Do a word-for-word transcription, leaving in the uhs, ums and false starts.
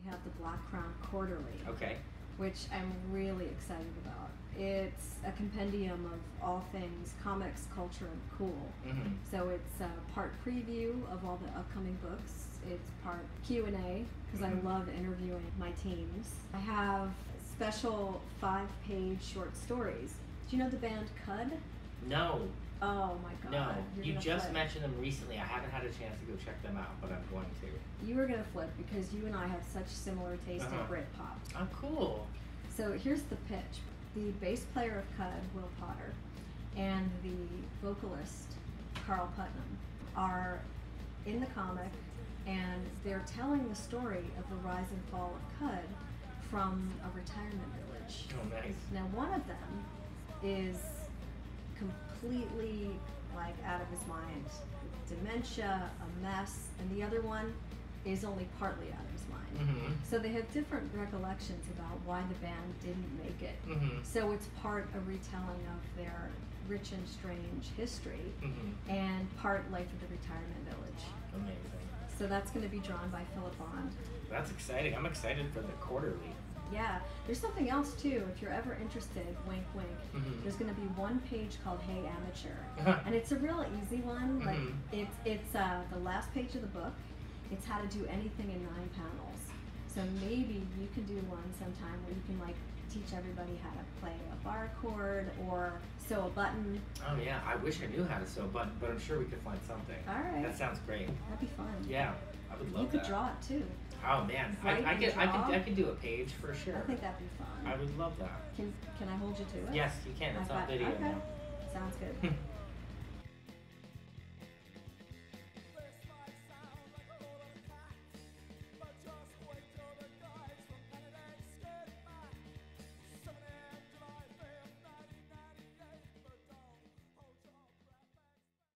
have the Black Crown Quarterly. Okay. Which I'm really excited about. It's a compendium of all things comics, culture, and cool. Mm-hmm. So it's a part preview of all the upcoming books. It's part Q and A, because Mm-hmm. I love interviewing my teams. I have special five-page short stories. Do you know the band Cud? No. Oh my god. No. You're You gonna just flip. mentioned them recently. I haven't had a chance to go check them out, but I'm going to. You are going to flip because you and I have such similar taste Uh-huh. in Britpop. Oh, cool. So here's the pitch. The bass player of Cud, Will Potter, and the vocalist, Carl Putnam, are in the comic, and they're telling the story of the rise and fall of Cud from a retirement village. Oh, nice. Now one of them is completely like out of his mind, dementia, a mess, and the other one is only partly out of his mind. Mm-hmm. So they have different recollections about why the band didn't make it. Mm-hmm. So it's part a retelling of their rich and strange history, Mm-hmm. and part life at the retirement village. Amazing. So that's going to be drawn by Philip Bond. That's exciting. I'm excited for the quarterly. Yeah, there's something else too. If you're ever interested, wink, wink. Mhm. There's going to be one page called "Hey Amateur," and it's a real easy one. Like Mhm. it's it's uh, the last page of the book. It's how to do anything in nine panels. So maybe you can do one sometime where you can like teach everybody how to play a bar chord or sew a button. Oh yeah, I wish I knew how to sew, but but I'm sure we could find something. All right, That sounds great. that'd be fun. Yeah, I would love You could that. draw it too. Oh man, Write I, I and could I draw. could I could do a page for sure. I think that'd be fun. I would love that. Can can I hold you to it? Yes, you can. It's I've on got- video okay. now. Sounds good.